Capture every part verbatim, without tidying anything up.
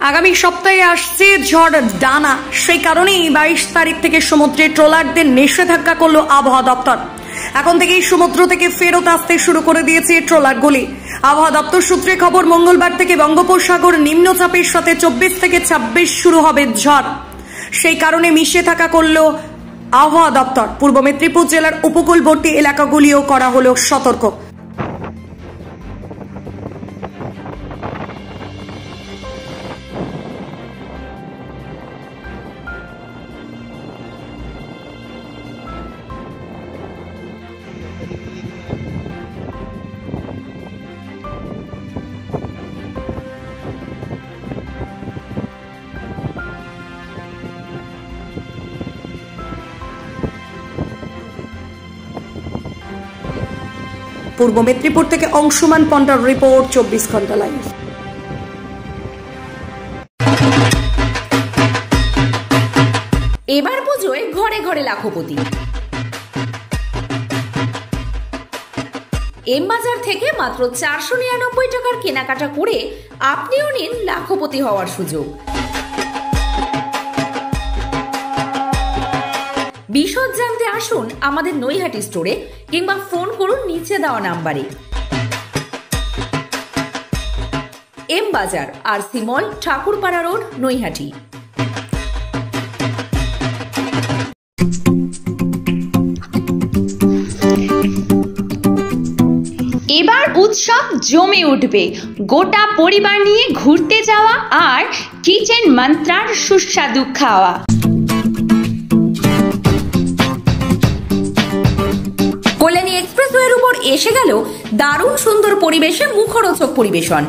আগামী সপ্তাহে আসছে ঝড় ডানা, সেই কারণেই বাইশ তারিখ থেকে সমুদ্রে ট্রলারদের নিষেধাজ্ঞা করলো আবহাওয়া দপ্তর। এখন থেকেই সমুদ্র থেকে ফেরত আসতে শুরু করে দিয়েছে ট্রলারগুলি। আবহাওয়া দপ্তর সূত্রে খবর, মঙ্গলবার থেকে বঙ্গোপসাগর নিম্নচাপের সাথে চব্বিশ থেকে ছাব্বিশ শুরু হবে ঝড়। সেই কারণে নিষেধাজ্ঞা করলো আবহাওয়া দপ্তর। পূর্ব মেদিনীপুর জেলার উপকূলবর্তী এলাকাগুলিও করা হলো সতর্ক। পূর্ব মেদিনীপুর থেকে অংশুমান পন্ডার রিপোর্ট, চব্বিশ ঘন্টা লাইভ। এবার পুজোয় ঘরে ঘরে লাখপতি। এম বাজার থেকে মাত্র চারশো নিরানব্বই টাকার কেনাকাটা করে আপনিও নিন লাখপতি হওয়ার সুযোগ। বিশদ জানতে আসুন আমাদের নৈহাটি স্টোরে কিংবা ফোন করুন নিচে দেওয়া নাম্বারে। এম বাজার, আর C mall, Thakurpara road, Naihati. এবার উৎসব জমে উঠবে। গোটা পরিবার নিয়ে ঘুরতে যাওয়া আর কিচেন মন্ত্রার সুস্বাদু খাওয়া। কল্যাণী এক্সপ্রেসওয়ের উপর এসে গেল দারুণ সুন্দর পরিবেশে মুখরোচক পরিবেশন।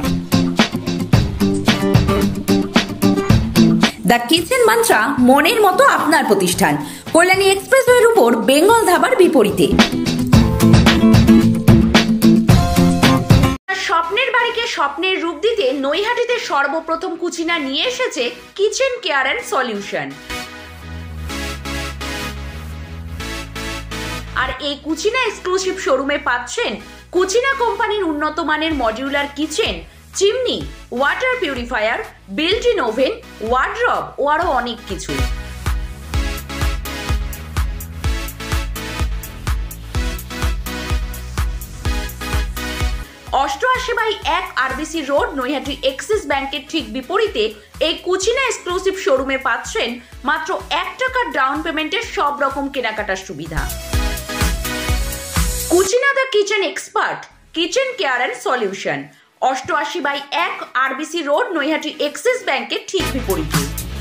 দ্য কিচেন মন্ত্রা মনের মতো আপনার প্রতিষ্ঠান। কল্যাণী এক্সপ্রেসওয়ের উপর বেঙ্গল ধাবার বিপরীতে। স্বপ্নের বাড়িকে স্বপ্নের রূপ দিতে নৈহাটিতে সর্বপ্রথম কুচিনা নিয়ে এসেছে কিচেন কেয়ার অ্যান্ড সলিউশন। আর এই কুচিনা এক্সক্লুসিভ শোরুমে পাচ্ছেন কুচিনা কোম্পানির উন্নত মানের modular kitchen, chimney, water purifier, built in oven, wardrobe ও আরো অনেক কিছু। অষ্টআশি বাই এক আরবিসি রোড, নৈহাটি এক্সিস ব্যাংকের ঠিক বিপরীতে এই কুচিনা এক্সক্লুসিভ শোরুমে পাচ্ছেন মাত্র এক টাকার ডাউন পেমেন্টের সব রকম কেনাকাটার সুবিধা। Cucina the kitchen expert, kitchen care and solution, অষ্টআশি বাই এক আরবিসি রোড, নৈহাটি এক্সিস ব্যাংকের ঠিক বিপরীতে।